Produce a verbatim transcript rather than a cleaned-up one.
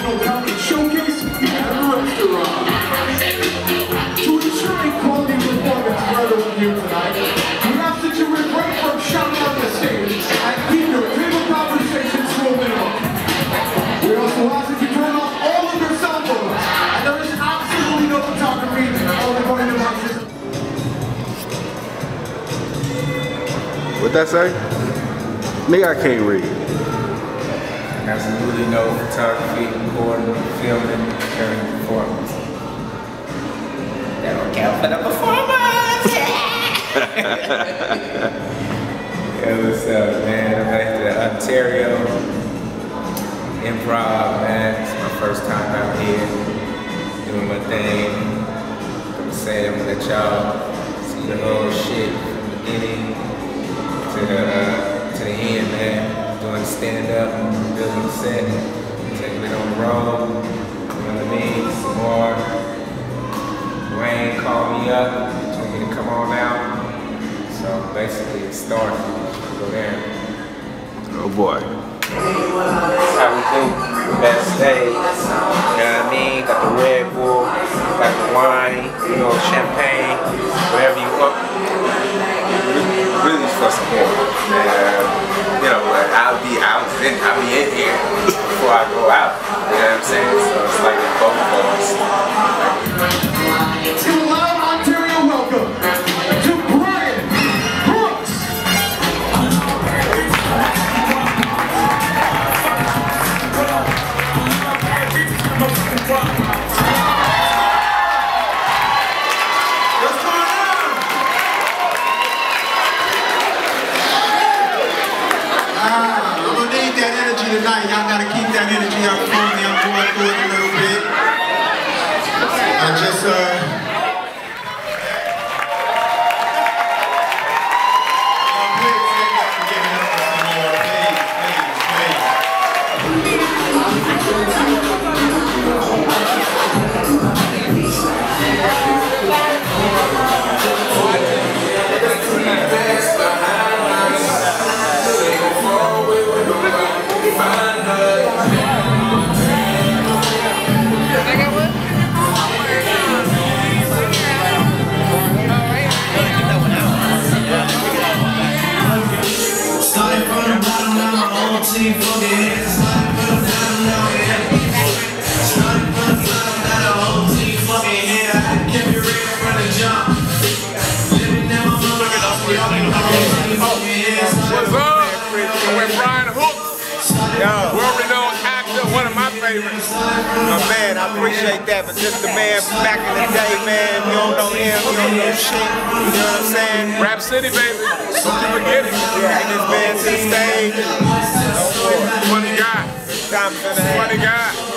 International Comedy Showcase and Restaurant. To ensure a quality performance for everyone here tonight, we ask that you refrain from shouting on the stage and keep your table conversations to a minimum. We also ask that you turn off all of your cell phones, and there is absolutely no photography or recording devices. What that say? Nigga, I can't read. Absolutely no photography, recording, filming, during the performance. That don't count for the performance! Yeah, what's up, man? I'm back to Ontario. Improv, man. It's my first time out here doing my thing. I'm gonna say I'm gonna let y'all see the whole shit from the beginning to the, uh, to the end, man. Doing stand-up, building the set, taking it on the road, you know what I mean, some more. Wayne called me up, told me to come on out. So basically it started, go there. Oh boy. That's how we do, backstage, you know what I mean, got the Red Bull, got the wine, you know, champagne, whatever you want. Really for support. Uh, you know, I'll be out, then I'll be in here before I go out. You know what I'm saying? So it's like both of us. To Loud Ontario, welcome to Brian Brooks. What's going on? Ah, I'm gonna need that energy tonight. Y'all gotta keep that energy up for me. I'm going through it a little bit. I just, uh, What's up? With Brian Hooks, world-renowned actor, one of my favorites. My man, I appreciate that, but just the man from back in the day, man. You don't know him, you don't know shit. You know what I'm saying? Rap City, baby. Don't you forget it. Yeah, this man to the stage. Funny guy. Time for the Funny guy.